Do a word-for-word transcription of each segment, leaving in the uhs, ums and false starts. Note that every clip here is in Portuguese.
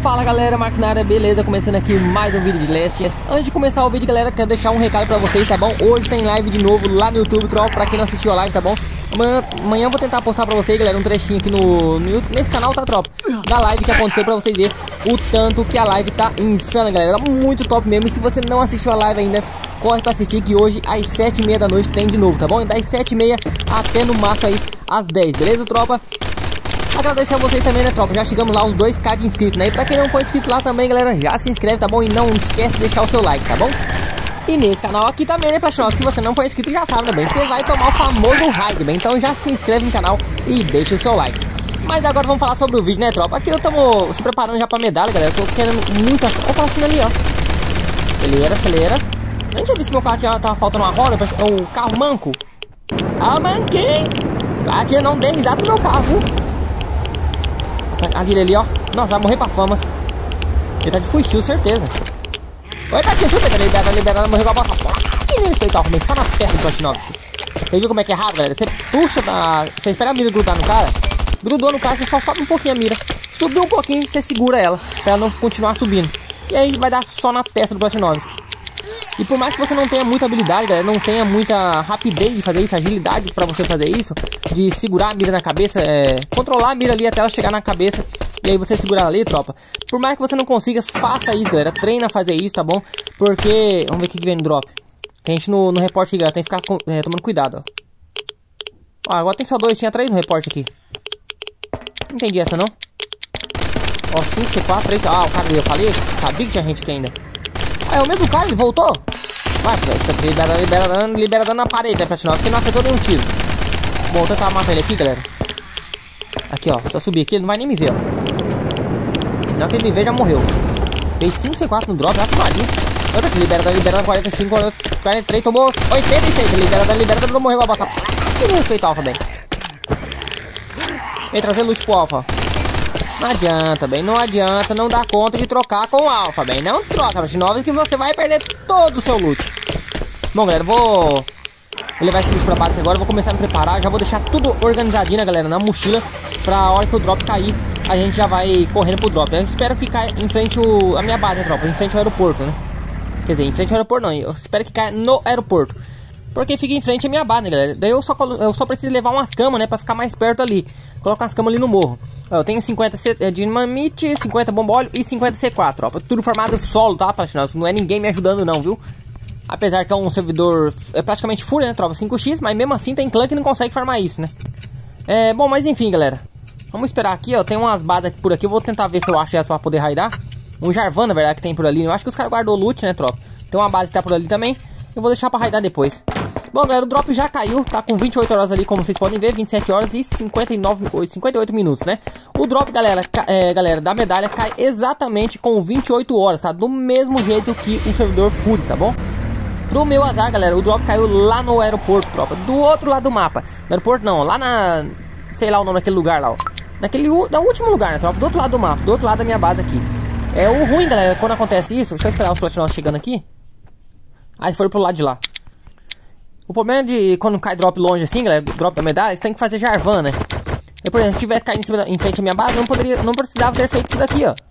Fala galera, Marcos na área, beleza? Começando aqui mais um vídeo de Last. Antes de começar o vídeo, galera, quero deixar um recado pra vocês, tá bom? Hoje tem live de novo lá no YouTube, pra quem não assistiu a live, tá bom? Amanhã, amanhã eu vou tentar postar pra vocês, galera, um trechinho aqui no, no nesse canal, tá, tropa? Da live que aconteceu pra vocês verem o tanto que a live tá insana, galera. Tá muito top mesmo. E se você não assistiu a live ainda, corre pra assistir, que hoje às sete e meia da noite tem de novo, tá bom? Das sete e meia até no máximo aí às dez, beleza, tropa? Agradecer a vocês também, né, tropa? Já chegamos lá aos dois K de inscritos, né? E pra quem não for inscrito lá também, galera, já se inscreve, tá bom? E não esquece de deixar o seu like, tá bom? E nesse canal aqui também, né, pessoal? Se você não for inscrito, já sabe, né, bem? Você vai tomar o famoso raid, bem? Então já se inscreve no canal e deixa o seu like. Mas agora vamos falar sobre o vídeo, né, tropa? Aqui eu tamo se preparando já pra medalha, galera. Eu tô querendo muita... Olha o carro ali, ó. Acelera, acelera. Eu nem tinha visto que meu carro tinha, tava faltando uma roda. O carro manco. Ah, manquei. Aqui não dei risada no meu carro, viu? Ali, ali, ó. Nossa, vai morrer pra famas. Ele tá de fuxil, certeza. Oi, tá aqui, super, libera, libera, morreu com a bosta. Que respeito, ó, só na testa do Platinovski. Você viu como é que é rápido, galera? Você puxa da... Você espera a mira grudar no cara. Grudou no cara, você só sobe um pouquinho a mira. Subiu um pouquinho, você segura ela, pra ela não continuar subindo. E aí vai dar só na testa do Platinovski. E por mais que você não tenha muita habilidade, galera, não tenha muita rapidez de fazer isso, agilidade pra você fazer isso, de segurar a mira na cabeça, é, controlar a mira ali até ela chegar na cabeça, e aí você segurar ali, tropa. Por mais que você não consiga, faça isso, galera, treina a fazer isso, tá bom? Porque, vamos ver o que vem no drop. Que a gente no, no reporte aqui, galera, tem que ficar é, tomando cuidado, ó. Ó, agora tem só dois, tinha três no reporte aqui. Não entendi essa, não. Ó, cinco, C quatro, três, ah, o cara ali, eu falei, sabia que tinha gente aqui ainda. Ah, é o mesmo cara, ele voltou? Vai, libera, libera dano, libera dano na parede, né, pessoal? Porque não acertou nenhum tiro. Bom, vou tentar matar ele aqui, galera. Aqui, ó, se eu subir aqui, ele não vai nem me ver, ó. Não que ele me ver, já morreu. Dei cinco C quatro no drop, já tomadinho. Olha, libera dano, libera dano, quarenta e cinco, quarenta e três, tomou oitenta e seis. Libera dano, libera dano, morreu, vai botar. Que respeito, Alpha, bem. Vem trazer luz pro Alpha. Não adianta, bem, não adianta, não dá conta de trocar com o Alpha, bem, não troca, Platinovski, que você vai perder todo o seu loot. Bom, galera, vou, vou levar esse loot pra base agora, vou começar a me preparar, já vou deixar tudo organizadinho, né, galera, na mochila, pra hora que o drop cair, a gente já vai correndo pro drop. Eu espero que caia em frente o, a minha base, né, tropa, em frente ao aeroporto, né, quer dizer, em frente ao aeroporto não, eu espero que caia no aeroporto, porque fica em frente a minha base, né, galera, daí eu só, eu só preciso levar umas camas, né, pra ficar mais perto ali, colocar as camas ali no morro. Eu tenho cinquenta de dinamite, cinquenta bomba óleo e cinquenta C quatro, ó. Tudo formado solo, tá, Platinovski? Não é ninguém me ajudando não, viu? Apesar que é um servidor é praticamente full, né, tropa? cinco x, mas mesmo assim tem clã que não consegue farmar isso, né? É, bom, mas enfim, galera. Vamos esperar aqui, ó. Tem umas bases aqui por aqui. Eu vou tentar ver se eu acho elas pra poder raidar. Um Jarvan, na verdade, que tem por ali. Eu acho que os caras guardou loot, né, tropa? Tem uma base que tá por ali também. Eu vou deixar pra raidar depois. Bom, galera, o drop já caiu, tá com vinte e oito horas ali, como vocês podem ver, vinte e sete horas e cinquenta e nove, cinquenta e oito minutos, né? O drop, galera, é, galera, da medalha cai exatamente com vinte e oito horas, tá? Do mesmo jeito que o servidor Fury, tá bom? Pro meu azar, galera, o drop caiu lá no aeroporto, tropa, do outro lado do mapa. No aeroporto não, lá na, sei lá o nome daquele lugar lá, ó. Naquele, no último lugar, né, tropa? Do outro lado do mapa, do outro lado da minha base aqui. É o ruim, galera, quando acontece isso, deixa eu esperar os Platinovski chegando aqui. Aí foram pro lado de lá. O problema é de quando cai drop longe assim, galera, drop da medalha, você tem que fazer Jarvan, né? Eu, por exemplo, se tivesse caído em, cima da, em frente à minha base, não poderia, não precisava ter feito isso daqui, ó.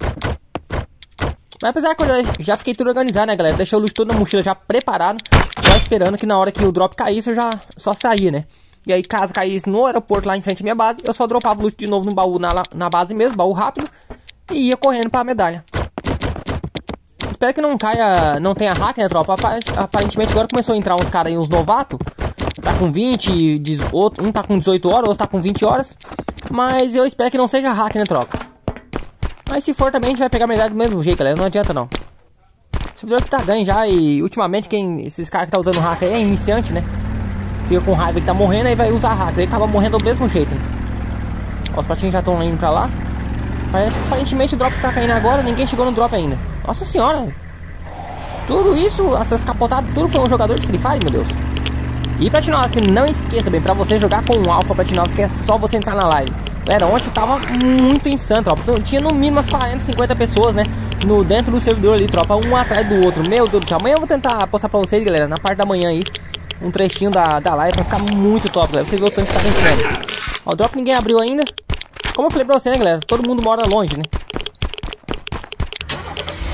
Mas apesar que eu já fiquei tudo organizado, né, galera? Deixei o loot todo na mochila já preparado, só esperando que na hora que o drop caísse, eu já só saía, né? E aí, caso caísse no aeroporto lá em frente à minha base, eu só dropava o loot de novo no baú, na, na base mesmo, baú rápido, e ia correndo pra medalha. Espero que não caia, não tenha hack, né, tropa? Aparentemente agora começou a entrar uns caras aí, uns novatos. Tá com vinte, dezoito, um tá com dezoito horas, outro tá com vinte horas. Mas eu espero que não seja hack, né, tropa? Mas se for também, a gente vai pegar a medalha do mesmo jeito, galera. Não adianta, não. O servidor que tá ganho já, e ultimamente quem, esses caras que tá usando hack aí é iniciante, né? Fica com raiva que tá morrendo, aí vai usar hack. Aí acaba morrendo do mesmo jeito, né? Ó, os patinhos já estão indo pra lá. Aparentemente o drop tá caindo agora, ninguém chegou no drop ainda. Nossa senhora, tudo isso, essas capotadas, tudo foi um jogador de Free Fire, meu Deus. E Platinovski, não esqueça, bem, pra você jogar com o Alpha Platinovski é só você entrar na live. Galera, ontem tava muito insano, tropa. Tinha no mínimo umas quarenta, cinquenta pessoas, né, no, dentro do servidor ali, tropa, um atrás do outro. Meu Deus do céu, amanhã eu vou tentar postar pra vocês, galera, na parte da manhã aí, um trechinho da, da live, pra ficar muito top, galera. Você vê o tanto que tá insano. Ó, o drop ninguém abriu ainda. Como eu falei pra você, né, galera, todo mundo mora longe, né.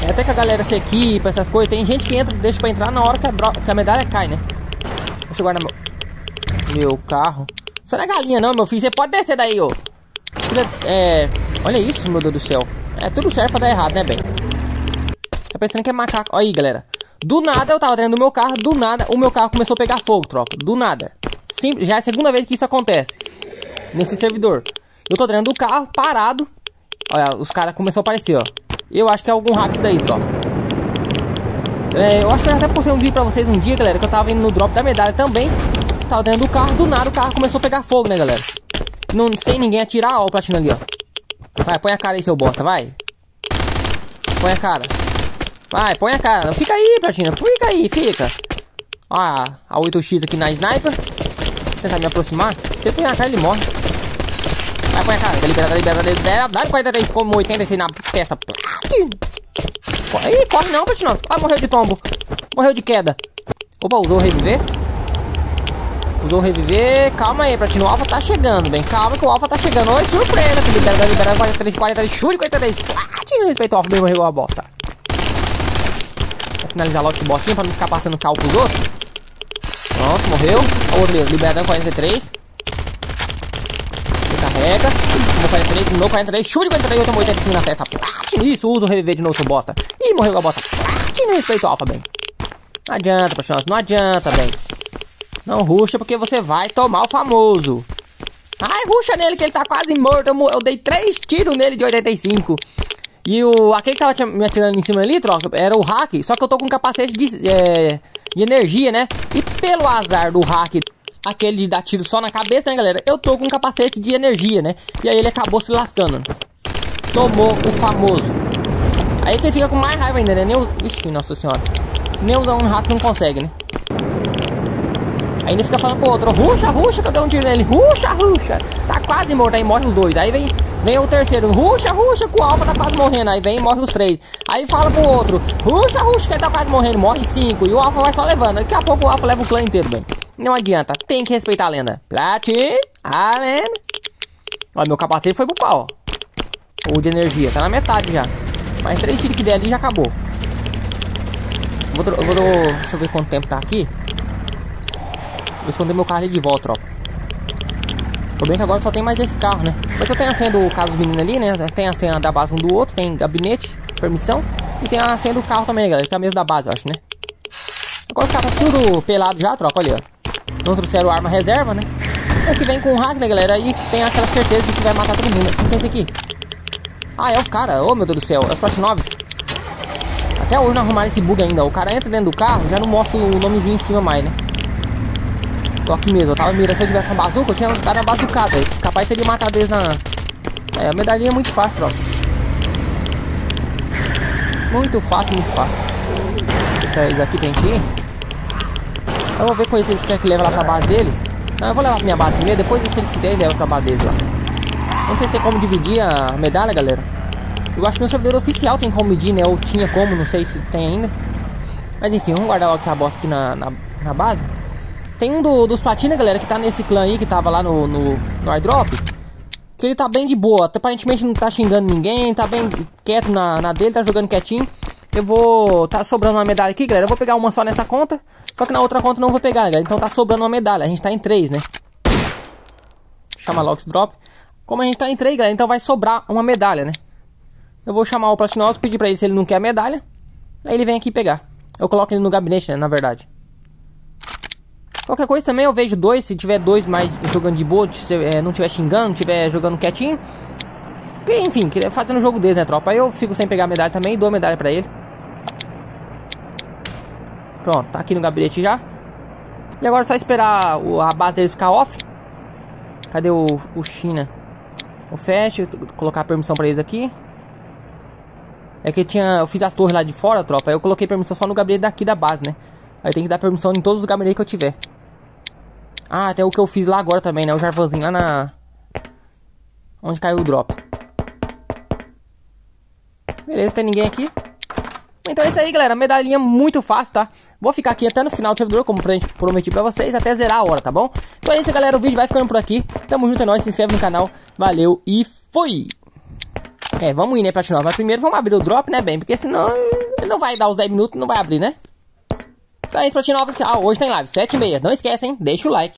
É até que a galera se equipa, essas coisas. Tem gente que entra, deixa pra entrar na hora que a, dro que a medalha cai, né? Deixa eu guardar meu, meu carro. Você não é galinha não, meu filho. Você pode descer daí, ô. É... Olha isso, meu Deus do céu. É tudo certo pra dar errado, né, bem? Tá pensando que é macaco. Olha aí, galera. Do nada, eu tava dentro do meu carro. Do nada, o meu carro começou a pegar fogo, tropa. Do nada. Sim, já é a segunda vez que isso acontece nesse servidor. Eu tô dentro do carro, parado. Olha, os caras começaram a aparecer, ó. Eu acho que é algum hack isso daí, tropa. É, eu acho que eu já até postei um vídeo pra vocês um dia, galera, que eu tava indo no drop da medalha também. Tava dentro do carro, do nada o carro começou a pegar fogo, né, galera? Não, sem ninguém atirar, ó, o platina ali, ó. Vai, põe a cara aí, seu bosta, vai. Põe a cara. Vai, põe a cara. Fica aí, platina, fica aí, fica. Ó, a oito x aqui na sniper. Vou tentar me aproximar. Se ele põe a cara, ele morre. Vai, põe a cara, tá liberado, tá liberado, tá liberado. Dá quarenta e três, como oitenta e seis na testa. Ih, corre não, platina. Ah, morreu de tombo. Morreu de queda. Opa, usou o reviver. Usou o reviver. Calma aí, platina. O alfa tá chegando, bem. Calma que o alfa tá chegando. Oi, surpresa. Tá liberado, tá liberado. quarenta e três, quarenta e três, chute, quarenta e três. Platina, respeito o alfa, bem, morreu a bosta. Vou finalizar logo esse bostinho pra não ficar passando cal pros outros. Pronto, morreu. O outro ali, liberando quarenta e três. Carrega. quarenta e três, de novo, quarenta e três, chute quarenta e três, eu tomo oitenta e cinco na testa. Isso, usa o reviver de novo, seu bosta. Ih, morreu a bosta. Platina, respeito o alfa, bem. Não adianta, paixão, não adianta, bem. Não ruxa porque você vai tomar o famoso. Ai, ruxa nele que ele tá quase morto. Eu, eu dei três tiros nele de oitenta e cinco. E o aquele que tava me atirando em cima ali, troca, era o hack. Só que eu tô com um capacete de, é, de energia, né? E pelo azar do hack, aquele de dar tiro só na cabeça, né, galera? Eu tô com um capacete de energia, né? E aí ele acabou se lascando. Tomou o famoso. Aí que ele fica com mais raiva ainda, né? Nem o... Ixi, nossa senhora. Nem usar um hack não consegue, né? Aí ele fica falando pro outro, ruxa, ruxa, que eu dei um tiro nele. Ruxa, ruxa. Tá quase morto, aí morre os dois. Aí vem, vem o terceiro, ruxa, ruxa, que o alfa tá quase morrendo. Aí vem e morre os três. Aí fala pro outro, ruxa, ruxa, que ele tá quase morrendo. Morre cinco. E o alfa vai só levando. Daqui a pouco o alfa leva o clã inteiro, bem. Não adianta, tem que respeitar a lenda. Platin, a lenda. Olha, meu capacete foi pro pau, ó. O de energia, tá na metade já. Mais três tiros que der ali já acabou. Vou, vou, vou, deixa eu ver quanto tempo tá aqui. Vou esconder meu carro ali de volta, ó. O problema é que agora só tem mais esse carro, né? Mas eu tenho a senha do carro dos meninos ali, né? Tem a senha da base um do outro, tem gabinete, permissão. E tem a senha do carro também, galera, que é a mesma da base, eu acho, né? Agora os caras tá tudo pelado já, tropa, olha, ó. Não trouxeram arma reserva, né? É que vem com o hack, né, galera? Aí tem aquela certeza de que vai matar todo mundo. O que é esse aqui? Ah, é os caras. Oh, meu Deus do céu. É os Platinovski. Até hoje não arrumaram esse bug ainda. O cara entra dentro do carro, já não mostra o nomezinho em cima mais, né? Tô aqui mesmo. Eu tava mirando. Se eu tivesse uma bazuca, eu tinha dado a bazucada. Capaz de ter matado eles na... É, a medalhinha é muito fácil, tropa. Muito fácil, muito fácil. Deixa eles aqui pra gente ir. Eu vou ver com eles se eles querem que leve lá pra base deles. Não, eu vou levar pra minha base primeiro. Depois, se eles quiserem, leva pra base deles lá. Não sei se tem como dividir a medalha, galera. Eu acho que no servidor oficial tem como medir, né? Ou tinha como, não sei se tem ainda. Mas enfim, vamos guardar logo essa bosta aqui na, na, na base. Tem um do, dos platina, galera, que tá nesse clã aí, que tava lá no, no, no airdrop. Que ele tá bem de boa. Aparentemente não tá xingando ninguém. Tá bem quieto na, na dele, tá jogando quietinho. Eu vou... Tá sobrando uma medalha aqui, galera. Eu vou pegar uma só nessa conta. Só que na outra conta não vou pegar, galera. Então tá sobrando uma medalha. A gente tá em três, né? Chama logo esse drop. Como a gente tá em três, galera, então vai sobrar uma medalha, né? Eu vou chamar o Platinoso, pedir pra ele se ele não quer a medalha. Aí ele vem aqui pegar. Eu coloco ele no gabinete, né? Na verdade. Qualquer coisa também eu vejo dois. Se tiver dois mais jogando de boa, se é, não tiver xingando, não tiver jogando quietinho. Enfim, fazendo o jogo deles, né, tropa? Aí eu fico sem pegar a medalha também e dou a medalha pra ele. Pronto, tá aqui no gabinete já. E agora é só esperar a base deles ficar off. Cadê o, o China? O Fast, colocar a permissão pra eles aqui. É que tinha, eu fiz as torres lá de fora, tropa. Aí eu coloquei permissão só no gabinete daqui da base, né? Aí tem que dar permissão em todos os gabinetes que eu tiver. Ah, até o que eu fiz lá agora também, né? O Jarvanzinho lá na... Onde caiu o drop. Beleza, tem ninguém aqui. Então é isso aí, galera. Medalhinha muito fácil, tá? Vou ficar aqui até no final do servidor, como prometi pra vocês, até zerar a hora, tá bom? Então é isso, galera. O vídeo vai ficando por aqui. Tamo junto, é nóis. Se inscreve no canal. Valeu e fui! É, vamos ir, né, Platinove? Mas primeiro vamos abrir o drop, né, bem? Porque senão ele não vai dar os dez minutos, não vai abrir, né? Então é isso, Platinove. Ah, hoje tem live, sete e meia. Não esquece, hein? Deixa o like.